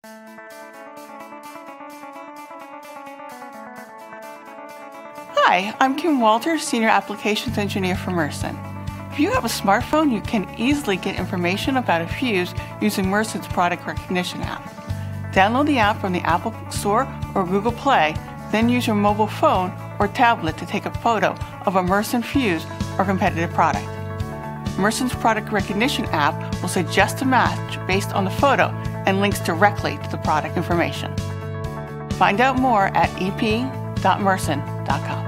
Hi, I'm Kim Walters, Senior Applications Engineer for Mersen. If you have a smartphone, you can easily get information about a fuse using Mersen's product recognition app. Download the app from the Apple Store or Google Play, then use your mobile phone or tablet to take a photo of a Mersen fuse or competitive product. Mersen's product recognition app will suggest a match based on the photo and links directly to the product information. Find out more at ep.mersen.com.